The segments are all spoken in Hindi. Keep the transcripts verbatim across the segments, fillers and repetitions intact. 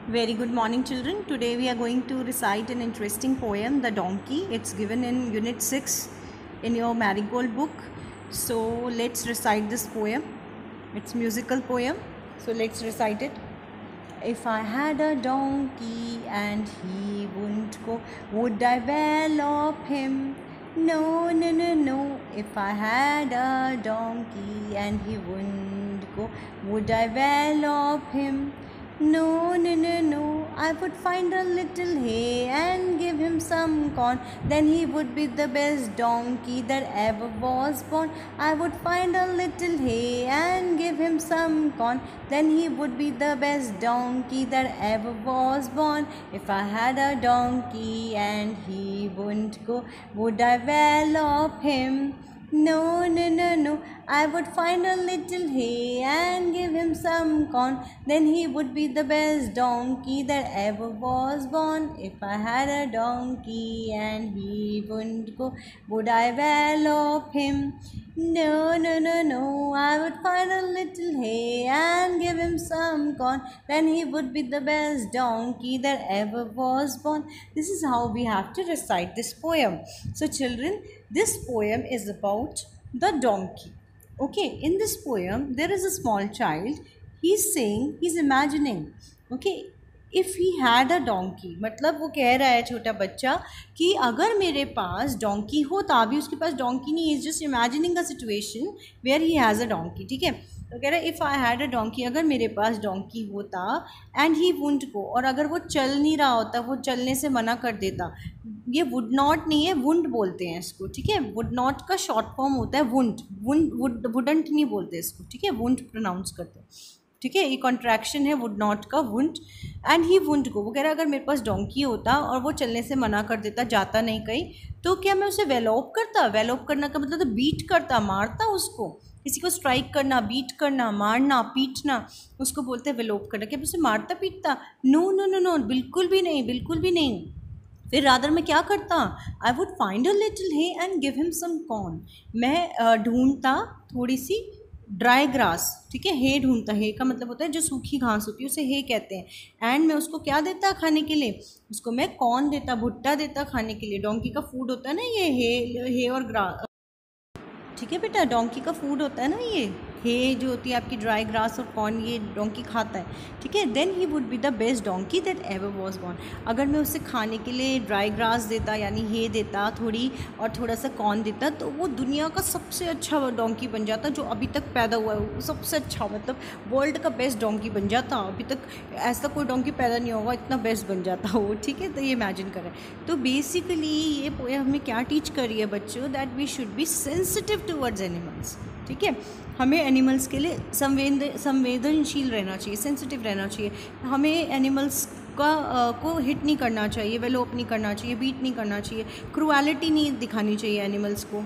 Very good morning, children. Today we are going to recite an interesting poem, The Donkey. It's given in Unit six in your Marigold book. So let's recite this poem. It's musical poem. So let's recite it. If I had a donkey and he wouldn't go, would I gallop him? No, no, no, no. If I had a donkey and he wouldn't go, would I gallop him? No, no, no, no. I would find a little hay and give him some corn. Then he would be the best donkey that ever was born. I would find a little hay and give him some corn. Then he would be the best donkey that ever was born. If I had a donkey and he wouldn't go, would I gallop him? No, no, no, no. I would find a little hay and give him some corn. Then he would be the best donkey that ever was born. If I had a donkey and he wouldn't go, would I gallop him? No, no, no, no. I would find a little hay and give him some corn. Then he would be the best donkey that ever was born. This is how we have to recite this poem. So children, this poem is about the donkey. Okay, in this poem, there is a small child. He's saying, he's imagining, okay, if he had a donkey, मतलब वो कह रहा है छोटा बच्चा कि अगर मेरे पास डोंकी होता, अभी उसके पास डोंकी नहीं, is just imagining a situation where he has a donkey. ठीक है, तो कह रहा है if I had a donkey, अगर मेरे पास डोंकी होता एंड ही वुंट गो, और अगर वो चल नहीं रहा होता, वो चलने से मना कर देता. ये वुड नॉट नहीं है, वुंट बोलते हैं इसको. ठीक है, वुड नॉट का शॉर्ट फॉर्म होता है वुंट. वुंट वुड वुडंट नहीं बोलते इसको. ठीक है, वुंट प्रोनाउंस करते हैं. ठीक है, ये कॉन्ट्रैक्शन है वुड नॉट का, won't. And he won't go, वो कह रहा है अगर मेरे पास डोंकी होता और वो चलने से मना कर देता, जाता नहीं कहीं, तो क्या मैं उसे वेलोप करता? वेलोप करना का मतलब तो बीट करता, मारता उसको. किसी को स्ट्राइक करना, बीट करना, मारना, पीटना, उसको बोलते हैं वेलोप करना. क्या मैं उसे मारता पीटता? नो नो नो नो, बिल्कुल भी नहीं, बिल्कुल भी नहीं. फिर रादर मैं क्या करता? I would find a little hay and give him some corn. मैं ढूंढता थोड़ी सी ड्राई ग्रास. ठीक है, हे ढूंढता, हे का मतलब होता है जो सूखी घास होती है उसे हे कहते हैं. एंड मैं उसको क्या देता खाने के लिए? उसको मैं कॉर्न देता, भुट्टा देता खाने के लिए. डोंकी का फूड होता है ना ये हे हे और ग्रास. ठीक है बेटा, डोंकी का फूड होता है ना ये हे जो होती है आपकी ड्राई ग्रास और कॉर्न, ये डोंकी खाता है. ठीक है, then he would be the best donkey that ever was born. अगर मैं उसे खाने के लिए ड्राई ग्रास देता यानी हे देता थोड़ी, और थोड़ा सा कॉर्न देता, तो वो दुनिया का सबसे अच्छा डोंकी बन जाता जो अभी तक पैदा हुआ है. वो सबसे अच्छा, मतलब वर्ल्ड का बेस्ट डोंकी बन जाता. अभी तक ऐसा कोई डोंकी पैदा नहीं होगा, इतना बेस्ट बन जाता वो. ठीक है, तो ये इमेजिन करें. तो बेसिकली ये पोएम हमें क्या टीच कर रही है बच्चों? That we should be sensitive towards animals. ठीक है, हमें एनिमल्स के लिए संवेद संवेदनशील रहना चाहिए, सेंसिटिव रहना चाहिए. हमें एनिमल्स का आ, को हिट नहीं करना चाहिए, वेलोप नहीं करना चाहिए, बीट नहीं करना चाहिए, क्रूएलिटी नहीं दिखानी चाहिए एनिमल्स को.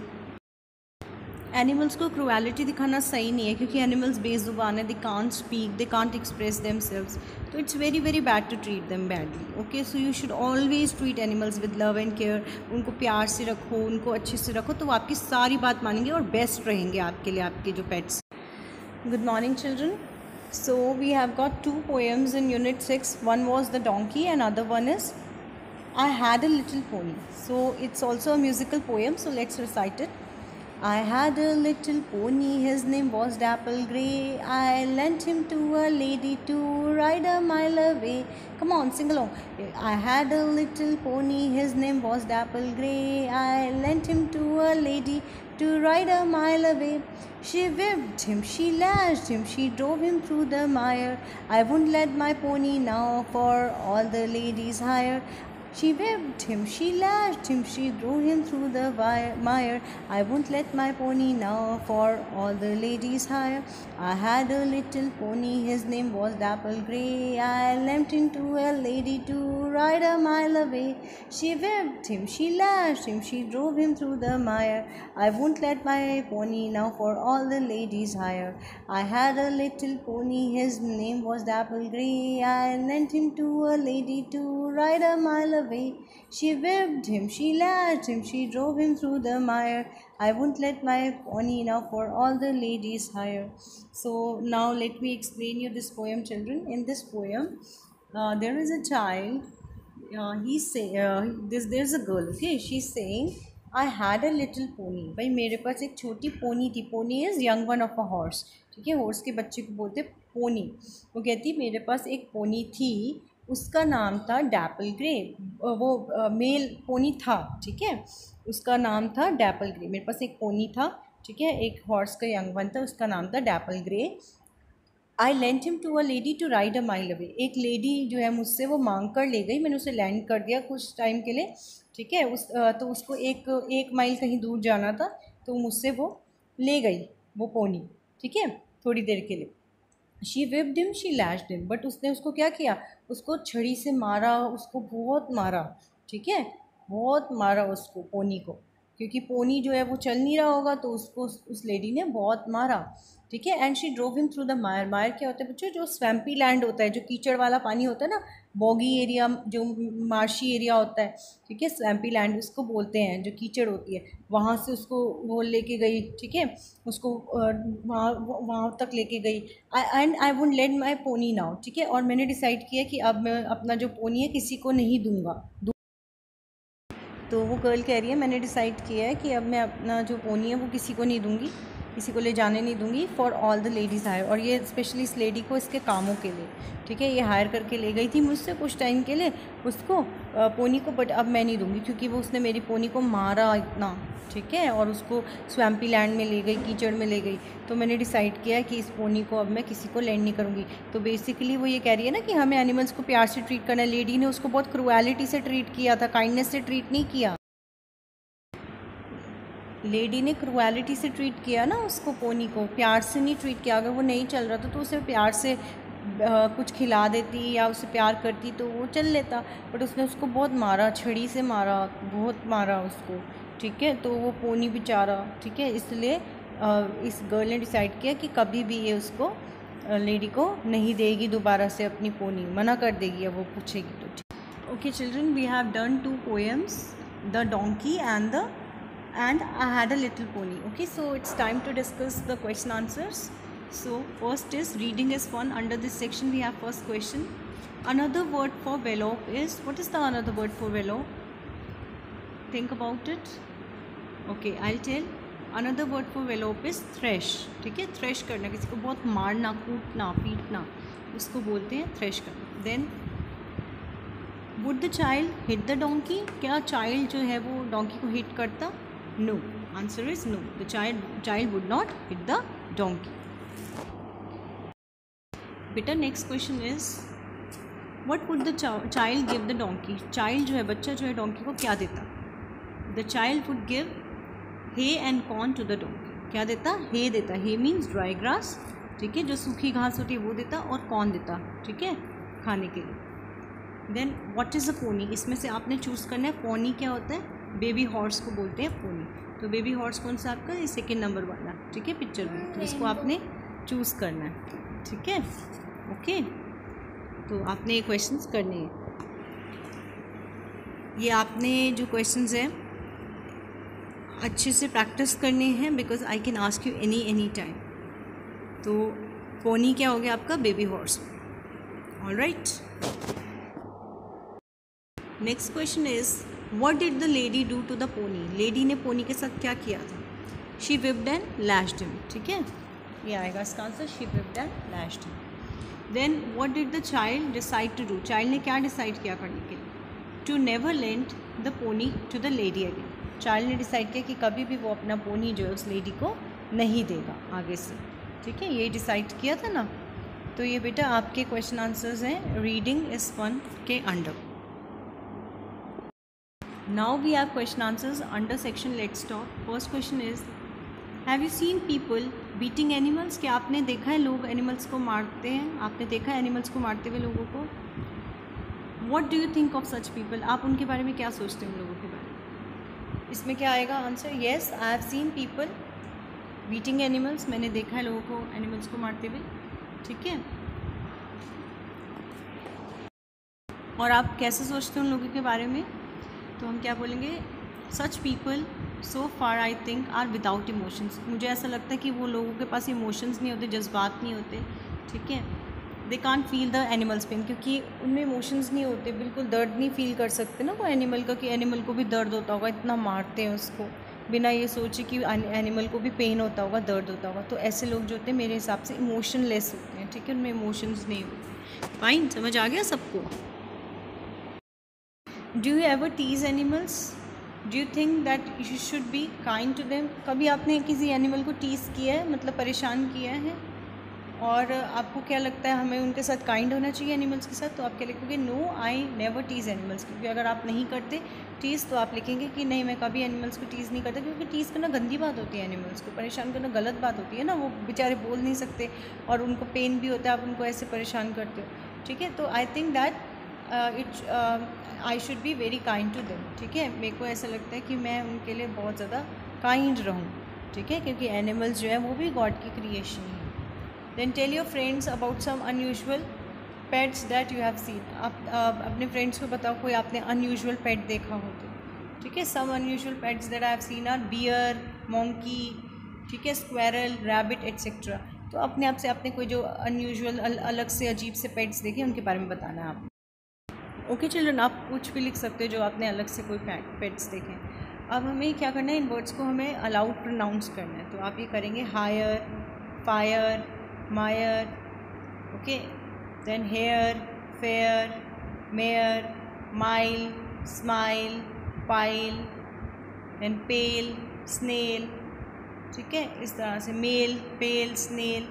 एनिमल्स को क्रूएलिटी दिखाना सही नहीं है, क्योंकि एनिमल्स बेजुबान है. They can't speak, they can't express themselves. तो it's very very bad to treat them badly. Okay, so you should always treat animals with love and care. उनको प्यार से रखो, उनको अच्छे से रखो, तो वो आपकी सारी बात मानेंगे और बेस्ट रहेंगे आपके लिए, आपके जो pets. Good morning children. So we have got two poems in unit six. One was the donkey and other one is I had a little pony. So it's also a musical poem. So let's recite it. I had a little pony, his name was Dapple Grey. I lent him to a lady to ride a mile away. Come on, sing along. I had a little pony, his name was Dapple Grey. I lent him to a lady to ride a mile away. She whipped him, she lashed him, she drove him through the mire. I won't let my pony now for all the ladies hire. She whipped him, she lashed him, she drove him through the mire. I won't let my pony now for all the ladies hire. I had a little pony, his name was Dapple Grey. I lent him to a lady to ride a mile away. She whipped him, she lashed him, she drove him through the mire. I won't let my pony now for all the ladies hire. I had a little pony, his name was Dapple Grey. I lent him to a lady to ride a mile away. Away. She whipped him, she lashed him, she drove him through the mire. I won't let my pony now for all the ladies hire. So now let me explain you this poem, children. In this poem, there is a child, he say this there is a girl, okay, she is saying I had a little pony. भाई मेरे पास एक छोटी पोनी थी। Pony is young one of a horse, ठीक है, हॉर्स के बच्चे को बोलते पोनी। वो कहती मेरे पास एक पोनी थी, उसका नाम था डैपल ग्रे। वो मेल पोनी था, ठीक है, उसका नाम था डैपल ग्रे। मेरे पास एक पोनी था, ठीक है, एक हॉर्स का यंग वन था, उसका नाम था dapple grey. I lent him to a lady to ride a mile away. एक लेडी जो है मुझसे वो मांग कर ले गई, मैंने उसे लैंड कर दिया कुछ टाइम के लिए, ठीक है। उस तो उसको एक एक माइल कहीं दूर जाना था, तो मुझसे वो ले गई वो पोनी, ठीक है, थोड़ी देर के लिए। She whipped him, she lashed him, but उसने उसको क्या किया, उसको छड़ी से मारा, उसको बहुत मारा, ठीक है, बहुत मारा उसको, पोनी को, क्योंकि पोनी जो है वो चल नहीं रहा होगा, तो उसको उस लेडी ने बहुत मारा, ठीक है। And she drove him through the mire. Mire क्या होता है बच्चों, जो स्वैम्पी लैंड होता है, जो कीचड़ वाला पानी होता है ना, बॉगी एरिया, जो मार्शी एरिया होता है, ठीक है, स्वैम्पी लैंड उसको बोलते हैं, जो कीचड़ होती है, वहाँ से उसको वो लेके गई, ठीक है, उसको वहाँ वहाँ तक लेके गई। And I would let my pony now, ठीक है, और मैंने डिसाइड किया कि अब मैं अपना जो पोनी है किसी को नहीं दूंगा। तो वो गर्ल कह रही है मैंने डिसाइड किया है कि अब मैं अपना जो पोनी है वो किसी को नहीं दूंगी, किसी को ले जाने नहीं दूंगी, for all the ladies hire. और ये स्पेशली इस लेडी को इसके कामों के लिए, ठीक है, ये हायर करके ले गई थी मुझसे कुछ टाइम के लिए उसको, पोनी को, बट अब मैं नहीं दूंगी क्योंकि वो उसने मेरी पोनी को मारा इतना, ठीक है, और उसको स्वैम्पी लैंड में ले गई, कीचड़ में ले गई। तो मैंने डिसाइड किया है कि इस पोनी को अब मैं किसी को लैंड नहीं करूँगी। तो बेसिकली वो ये कह रही है ना कि हमें एनिमल्स को प्यार से ट्रीट करना है। लेडी ने उसको बहुत क्रूएलिटी से ट्रीट किया था, काइंडनेस से ट्रीट नहीं किया। लेडी ने क्रूएलिटी से ट्रीट किया ना उसको, पोनी को प्यार से नहीं ट्रीट किया। अगर वो नहीं चल रहा था तो उसे प्यार से आ, कुछ खिला देती या उसे प्यार करती तो वो चल लेता, बट उसने उसको बहुत मारा, छड़ी से मारा, बहुत मारा उसको, ठीक है। तो वो पोनी बेचारा, ठीक है, इसलिए इस गर्ल ने डिसाइड किया कि कभी भी ये उसको लेडी को नहीं देगी दोबारा से अपनी पोनी, मना कर देगी अब वो पूछेगी तो। Okay children, we have done two poems, the donkey and the and I had a little pony. Okay, so it's time to discuss the question answers. So first is reading is fun. Under this section we have first question. Another word for velope is, what is the another word for velope? Think about it. Okay, I'll tell. Another word for velope is thresh. ठीक है, thresh करना, किसी को बहुत मारना, कूटना, पीटना, उसको बोलते हैं thresh करना. Then would the child hit the donkey? क्या child जो है वो donkey को hit करता? No. Answer is no. The child child would not hit the donkey. बेटा next question is, what would the child give the donkey? Child जो है, बच्चा जो है donkey को क्या देता? The child would give hay and corn to the donkey. क्या देता? hay देता. hay means dry grass, ठीक है, जो सूखी घास होती है वो देता, और corn देता, ठीक है, खाने के लिए. Then what is a pony? इसमें से आपने चूज़ करना है. pony क्या होता है? बेबी हॉर्स को बोलते हैं पोनी. तो बेबी हॉर्स कौन सा आपका? ये सेकेंड नंबर वाला, ठीक है, पिक्चर में. तो इसको आपने चूज़ करना है, ठीक है, ओके. तो आपने ये क्वेश्चंस करने हैं. ये आपने जो क्वेश्चंस हैं अच्छे से प्रैक्टिस करने हैं, because I can ask you any any time. तो पोनी क्या हो गया आपका? Baby horse. All right. Next question is, What did the lady do to the pony? लेडी ने पोनी के साथ क्या किया था? She whipped and lashed him, ठीक है, ये आएगा इसका answer. She whipped and lashed him. Then what did the child decide to do? Child ने क्या डिसाइड किया करने के लिए? To never lend the pony to the lady again. Child ने डिसाइड किया कि कभी भी वो अपना पोनी जो है उस लेडी को नहीं देगा आगे से, ठीक है, ये डिसाइड किया था ना. तो ये बेटा आपके क्वेश्चन आंसर्स हैं रीडिंग इज़ फन के under. Now we have question answers under section let's talk. First question is, have you seen people beating animals? क्या आपने देखा है लोग एनिमल्स को मारते हैं? आपने देखा है एनिमल्स को मारते हुए लोगों को? What do you think of such people? आप उनके बारे में क्या सोचते हैं उन लोगों के बारे में? इसमें क्या आएगा answer? Yes, I have seen people beating animals. मैंने देखा है लोगों को एनिमल्स को मारते हुए, ठीक है. और आप कैसे सोचते हैं उन लोगों के बारे में? तो हम क्या बोलेंगे? Such people so far I think are without emotions. मुझे ऐसा लगता है कि वो लोगों के पास इमोशंस नहीं होते, जज्बात नहीं होते, ठीक है. They can't feel the animals pain, क्योंकि उनमें इमोशंस नहीं होते, बिल्कुल दर्द नहीं फील कर सकते ना वो एनिमल का, कि एनिमल को भी दर्द होता होगा, इतना मारते हैं उसको बिना ये सोचे कि एनिमल को भी पेन होता होगा, दर्द होता होगा। तो ऐसे लोग जो होते हैं मेरे हिसाब से इमोशनलेस होते हैं, ठीक है, उनमें इमोशंस नहीं होते। फाइन, समझ आ गया सबको? Do you ever tease animals? Do you think that you should be kind to them? कभी आपने किसी एनिमल को टीज़ किया है, मतलब परेशान किया है? और आपको क्या लगता है हमें उनके साथ काइंड होना चाहिए एनिमल्स के साथ? तो आप क्या लिखोगे? No, I never tease animals. क्योंकि अगर आप नहीं करते टीज़ तो आप लिखेंगे कि नहीं, मैं कभी एनिमल्स को टीज़ नहीं करता, क्योंकि टीज़ करना गंदी बात होती है, एनिमल्स को परेशान करना गलत बात होती है ना, वो बेचारे बोल नहीं सकते और उनको पेन भी होता है, आप उनको ऐसे परेशान करते हो, ठीक है। तो I think that it I should be very kind to them, ठीक है। मेरे को ऐसा लगता है कि मैं उनके लिए बहुत ज़्यादा काइंड रहूँ, ठीक है, क्योंकि एनिमल्स जो है वो भी गॉड की क्रिएशन है। Then tell your friends about some unusual pets that you have seen. आप uh, अपने फ्रेंड्स को बताओ कोई आपने अनयूजुअल पेट देखा हो तो, ठीक है। Some unusual pets that I have seen are bear, monkey, ठीक है, स्क्वेरल, रैबिट एट्सेट्रा। तो अपने आप से आपने कोई जो अनयूजुअल अलग से अजीब से पेट्स देखे उनके बारे में बताना है आप। ओके चिल्ड्रन, आप कुछ भी लिख सकते हो जो आपने अलग से कोई पेट्स देखे। अब हमें क्या करना है, इन वर्ड्स को हमें अलाउड प्रोनाउंस करना है। तो आप ये करेंगे hire, fire, mire, okay, then hair, fair, mare, mile, smile, pile, then pale, snail, ठीक है, इस तरह से मेल, पेल, स्नेल,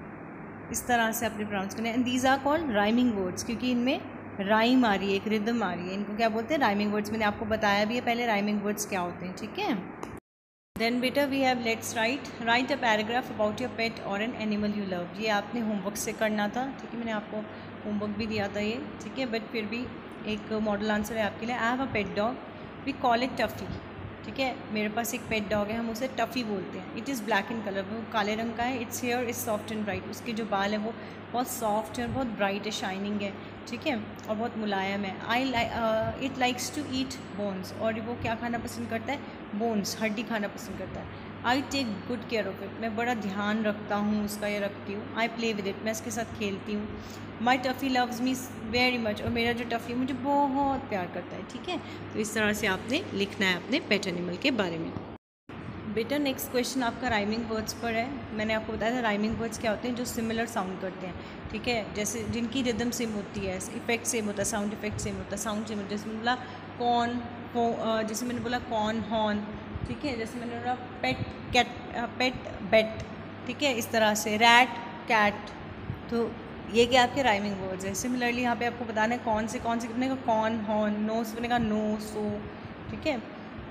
इस तरह से आपने प्रोनाउंस करना है। And these are called rhyming words, क्योंकि इनमें राइम आ रही है, एक रिदम आ रही है। इनको क्या बोलते हैं? Rhyming words. मैंने आपको बताया भी है पहले राइमिंग वर्ड्स क्या होते हैं, ठीक है। देन बेटा we have let's write write a paragraph about your pet और एन एनिमल यू लव। ये आपने होमवर्क से करना था, ठीक है, मैंने आपको होमवर्क भी दिया था ये, ठीक है, बट फिर भी एक मॉडल आंसर है आपके लिए। I have a pet dog, we call it Tuffy, ठीक है, मेरे पास एक पेट डॉग है, हम उसे टफ़ी बोलते हैं। It is black in colour, वो काले रंग का है। Its hair is soft and bright, उसके जो बाल हैं वो बहुत सॉफ्ट है और बहुत ब्राइट है, शाइनिंग है, ठीक है, और बहुत मुलायम है। I like it likes to eat bones, और वो क्या खाना पसंद करता है? बोन्स, हड्डी खाना पसंद करता है। I take good care of it, मैं बड़ा ध्यान rखता हूँ उसका, या रखती हूँ। आई प्ले विद इट, मैं इसके साथ खेलती हूँ। My Tuffy loves me very much, और मेरा जो टफ़ी मुझे बहुत प्यार करता है, ठीक है। तो इस तरह से आपने लिखना है अपने पेट एनिमल के बारे में। बेटा नेक्स्ट क्वेश्चन आपका राइमिंग वर्ड्स पर है। मैंने आपको बताया था राइमिंग वर्ड्स क्या होते हैं, जो सिमिलर साउंड करते हैं, ठीक है, जैसे जिनकी रिदम सेम होती है, इफेक्ट सेम होता है, साउंड इफेक्ट सेम होता है, साउंड सेम होता है। जैसे मैंने बोला कॉन, जैसे मैंने बोला कॉन, हॉर्न, ठीक है, जैसे मैंने बोला पेट, कैट, पेट, बेट, ठीक है, इस तरह से रैट, कैट। तो ये क्या आपके राइमिंग वर्ड्स है। सिमिलरली यहाँ पे आपको बताना है कौन से कौन से बनेगा, कॉन, हॉर्न, नो से बनेगा नो, सो, ठीक है,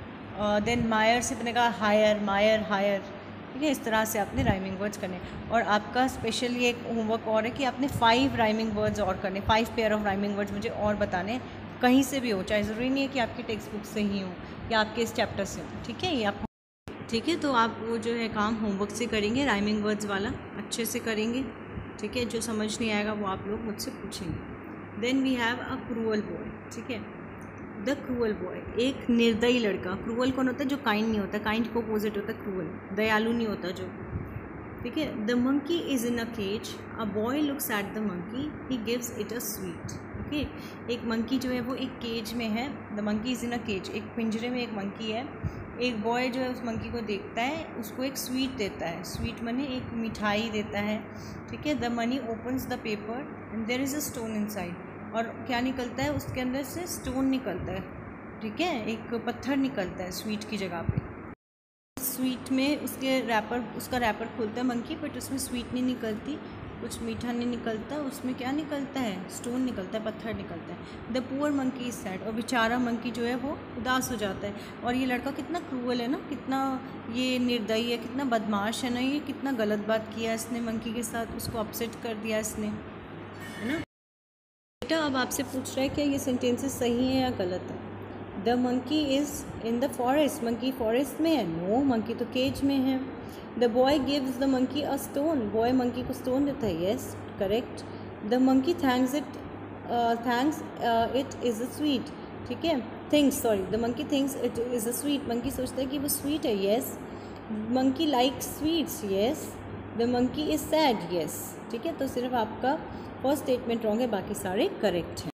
देन मायर से बनेगा हायर, मायर, हायर, ठीक है। इस तरह से आपने राइमिंग वर्ड्स करने। और आपका स्पेशली एक होमवर्क और है कि आपने फाइव राइमिंग वर्ड्स और करने, five pair of rhyming words मुझे और बताने, कहीं से भी हो, चाहे ज़रूरी नहीं है कि आपकी टेक्स्ट बुक से ही हो या आपके इस चैप्टर से हो, ठीक है, ये आप, ठीक है। तो आप वो जो है काम होमवर्क से करेंगे, राइमिंग वर्ड्स वाला अच्छे से करेंगे, ठीक है। जो समझ नहीं आएगा वो आप लोग मुझसे पूछेंगे। Then we have a cruel boy, ठीक है, द क्रूअल बॉय, एक निर्दयी लड़का। क्रूअल कौन होता है? जो काइंड नहीं होता, काइंड को अपोजिट होता है क्रूअल, दयालु नहीं होता जो, ठीक है। The monkey is in a cage, a boy looks at the monkey, he gives it a sweet, okay. एक मंकी जो है वो एक केज में है, the monkey is in a cage, एक पिंजरे में एक मंकी है। एक बॉय जो है उस मंकी को देखता है, उसको एक स्वीट देता है, स्वीट मनी एक मिठाई देता है, ठीक है। The money opens the paper and there is a stone inside, और क्या निकलता है उसके अंदर से? स्टोन निकलता है, ठीक है, एक पत्थर निकलता है स्वीट की जगह पे। स्वीट में उसके रैपर, उसका रैपर खोलता है मंकी, बट उसमें स्वीट नहीं निकलती, कुछ मीठा नहीं निकलता, उसमें क्या निकलता है? स्टोन निकलता है, पत्थर निकलता है। The poor monkey is sad, और बेचारा मंकी जो है वो उदास हो जाता है। और ये लड़का कितना क्रूअल है ना, कितना ये निर्दयी है, कितना बदमाश है ना, ये कितना गलत बात किया इसने मंकी के साथ, उसको अपसेट कर दिया इसने, है ना। बेटा अब आपसे पूछ रहा है क्या ये सेंटेंसेस सही हैं या गलत है। The monkey is in the forest, monkey forest में है, नो, मंकी तो केज में है। The boy gives the monkey a stone, boy monkey को स्टोन देता है, yes, correct. The monkey thanks it thanks it is a sweet, ठीक है, things, sorry, the monkey thinks it is a sweet, monkey सोचता है कि वो स्वीट है, yes. Monkey like sweets, yes. The monkey is sad, yes, ठीक है। तो सिर्फ आपका फर्स्ट स्टेटमेंट रॉन्ग है, बाकी सारे करेक्ट हैं।